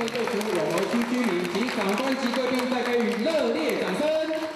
针对全部永和区居民及长官及贵宾，再给予热烈掌声。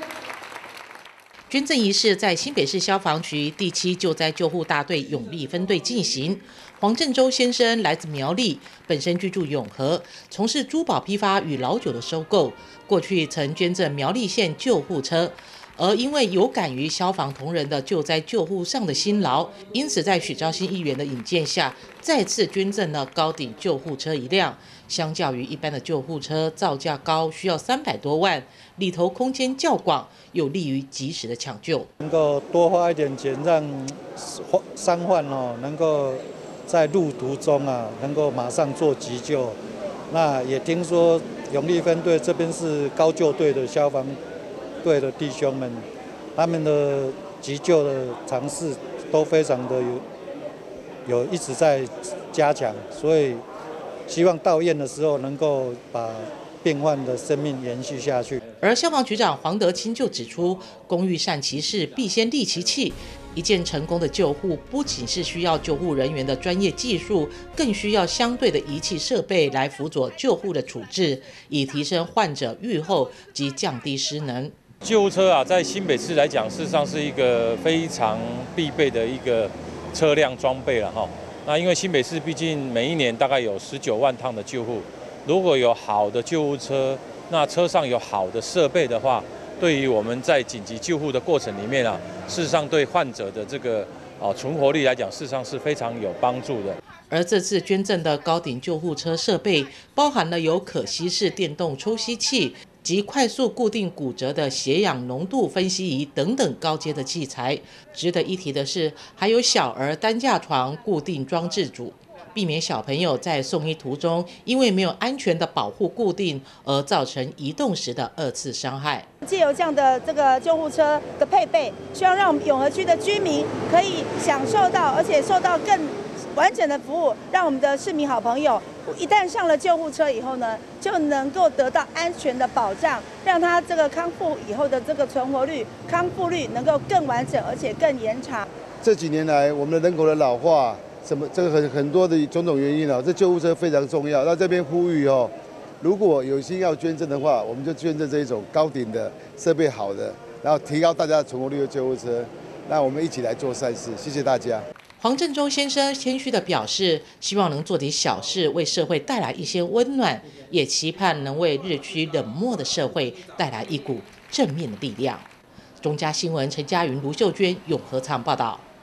捐赠仪式在新北市消防局第7救灾救护大队永利分队进行。黄振洲先生来自苗栗，本身居住永和，从事珠宝批发与老酒的收购。过去曾捐赠苗栗县救护车，而因为有感于消防同仁的救灾救护上的辛劳，因此在许昭新议员的引荐下，再次捐赠了高顶救护车1辆。相较于一般的救护车造价高，需要300多万，里头空间较广，有利于及时的抢救。 能够多花一点钱，让伤患能够在路途中能够马上做急救。那也听说永利分队这边是高救队的消防队的弟兄们，他们的急救的尝试都非常的有一直在加强，所以希望到院的时候能够把病患的生命延续下去。 而消防局长黄德清就指出，工欲善其事，必先利其器。一件成功的救护，不仅是需要救护人员的专业技术，更需要相对的仪器设备来辅佐救护的处置，以提升患者预后及降低失能。 救护车在新北市来讲，事实上是一个非常必备的一个车辆装备了哈。那因为新北市毕竟每一年大概有19万趟的救护，如果有好的救护车，那车上有好的设备的话，对于我们在紧急救护的过程里面事实上对患者的这个存活率来讲，事实上是非常有帮助的。 而这次捐赠的高顶救护车设备，包含了有可吸式电动抽吸器及快速固定骨折的血氧浓度分析仪等等高阶的器材。值得一提的是，还有小儿担架床固定装置组，避免小朋友在送医途中因为没有安全的保护固定而造成移动时的2次伤害。 藉由这样的这个救护车的配备，希望让我们永和区的居民可以享受到，而且受到更完整的服务，让我们的市民好朋友一旦上了救护车以后呢，就能够得到安全的保障，让他这个康复以后的这个存活率、康复率能够更完整，而且更延长。 这几年来，我们的人口的老化，这个很多的种种原因这救护车非常重要。那这边呼吁如果有心要捐赠的话，我们就捐赠这一种高顶的设备好的，然后提高大家的存活率的救护车。那我们一起来做善事，谢谢大家。 黄振洲先生谦虚地表示，希望能做点小事，为社会带来一些温暖，也期盼能为日趋冷漠的社会带来一股正面的力量。中嘉新闻陈嘉云、卢秀娟永和场报道。